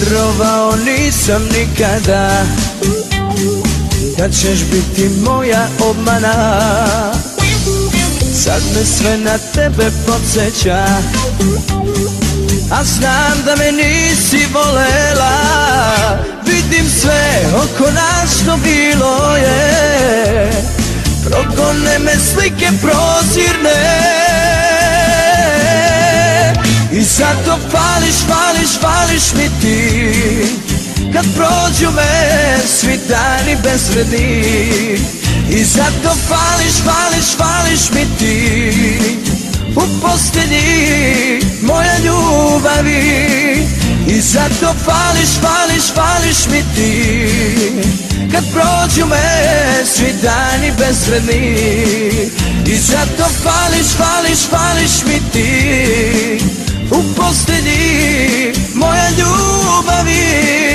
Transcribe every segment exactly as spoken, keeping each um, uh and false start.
Verovao nisam nikada da ćeš biti moja obmana. Sad me sve na tebe podsjeća, a znam da me nisi volela. Vidim sve oko nas što bilo je, progone me slike prozirne. I zato fališ, fališ, fališ mi ti, kad prođu me svi dani bezvredni. I zato fališ, fališ, fališ mi ti, u postelji moja ljubavi. I zato fališ, fališ, fališ mi ti, kad prođu me svi dani bezvredni. I zato fališ, fališ, fališ mi ti, u postelji moja ljubavi.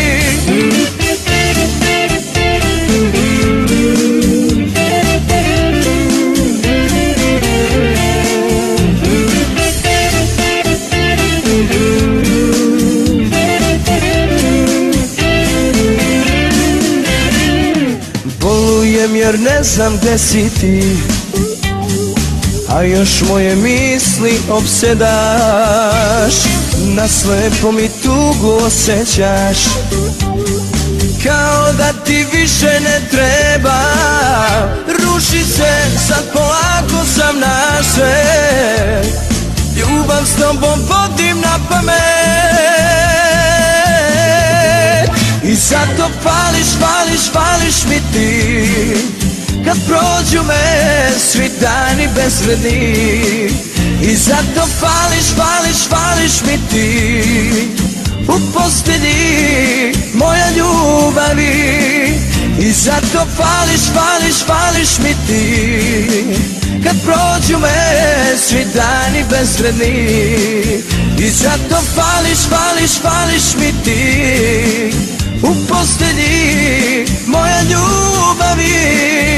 Bolujem jer ne znam gde si ti, a još moje misli opsedaš. Na slepo mi tugu osjećaš, kao da ti više ne treba. Ruši se, sad polako sam na sve, ljubav s tobom vodim na pamet. I zato fališ, fališ, fališ mi ti, kad prođu me svi dani bezvredni. I zato fališ, fališ, fališ mi ti, u postelji moja ljubavi. I zato fališ, fališ, fališ mi ti, kad prođu me svi dani bezvredni. I zato fališ, fališ, fališ mi ti, u postelji moja ljubavi.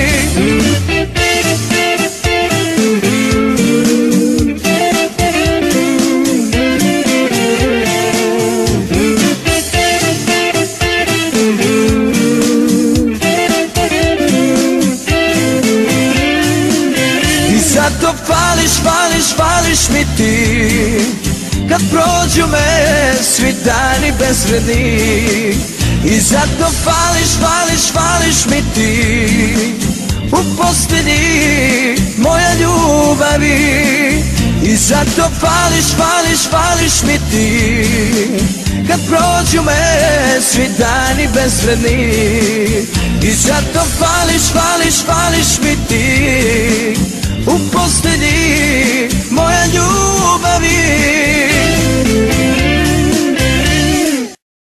I zato fališ, fališ, fališ mi ti, kad prođu me svi dani bezvredni. I zato fališ, fališ, fališ mi ti, u postelji moja ljubavi. I zato fališ, fališ, fališ mi ti, kad prođu me svi dani bezvredni. I zato fališ, fališ, fališ mi ti, u postelji